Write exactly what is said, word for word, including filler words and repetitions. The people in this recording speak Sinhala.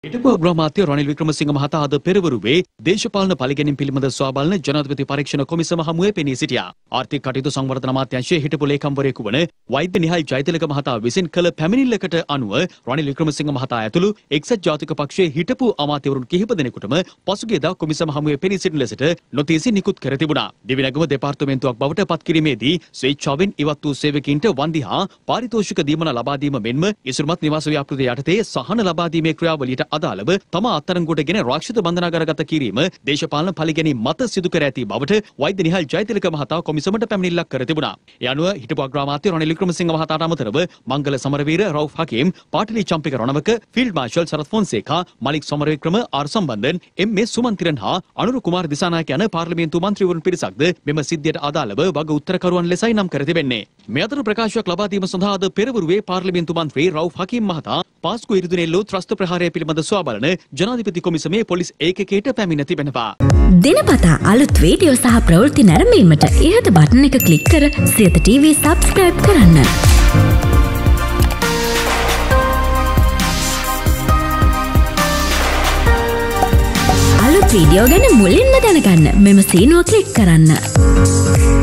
හිටපු අග්‍රාමාත්‍ය රනිල් වික්‍රමසිංහ මහතා අද පෙරවරුවේ දේශපාලන පරිගැනීම් පිළිබඳ සොයාබලන ජනාධිපති පරීක්ෂණ කොමිසම හමුවේ පෙනී සිටියා. ආර්ථික කටයුතු සංවර්ධන අමාත්‍යාංශයේ හිටපු ලේකම්වරයෙකු වන වෛද්‍ය නිහාල් ජයතිලක මහතා විසින් කළ පැමිණිල්ලකට අනුව රනිල් වික්‍රමසිංහ මහතා ඇතුළු එක්සත් ජාතික පක්ෂයේ හිටපු අමාත්‍යවරුන් කිහිප දෙනෙකුටම පසුගියදා කොමිසම හමුවේ පෙනී සිටින ලෙසට නොතීසි නිකුත් කර තිබුණා. දිවිනැගුම දෙපාර්තමේන්තුවක් බවට පත් කිරීමේදී ස්වේච්ඡාවෙන් ඉවත් වූ සේවකීන්ට වන්දි හා පාරිතෝෂික දීමන ලබා දීම මෙන්ම ඉසුරුමත් නිවාස ව්‍යාපෘතිය යටතේ සහන ලබා දීමේ ක්‍රියාවලියට අදාළව තම අත්අඩංගුවටගෙන රාක්ෂිත බන්ධනාගාරගත කිරීම දේශපාලන පරිගැනීම් මත සිදු කර ඇති බවට වෛද්‍ය නිහාල් ජයතිලක මහතා කොමිසමට පැමිණිල්ලක් කර තිබුණා. ඒ අනුව හිටපු අග්‍රාමාත්‍ය රනිල් වික්‍රමසිංහ මහතාට අමතරව Mangala Samaraweera, Rauff Hakeem, Patali Champika Ranawaka, field marshal Sarath Fonseka, Malik Samarawickrama, R Sampanthan, M A Sumanthiran හා අනුර කුමාර දිසානායක යන පාර්ලිමේන්තු මන්ත්‍රීවරුන් පිරිසක්ද මෙම සිද්ධියට අදාළව වග උත්තරකරුවන් ලෙසයි නම් කර තිබෙන්නේ. මේ අතර ප්‍රකාශයක් ලබා දීම සඳහා අද පෙරවරුවේ පාර්ලිමේන්තු මන්ත්‍රී රවුෆ් හකීම් මහතා පාස්කු ඉරිදුනෙල්ලෝ ත්‍රස්ත ප්‍රහාරය පිළිබඳ සොයාබලන ජනාධිපති කොමිසමේ පොලිස් ඒකකයට පැමිණ තිබෙනවා. දිනපතා අලුත් වීඩියෝ සහ ප්‍රවෘත්ති නැරඹීමට ඉහත බටන් එක ක්ලික් කර සියත ටීවී සබ්ස්ක්‍රයිබ් කරන්න. අලුත් වීඩියෝ ගැන මුලින්ම දැනගන්න මෙම සීනුව ක්ලික් කරන්න.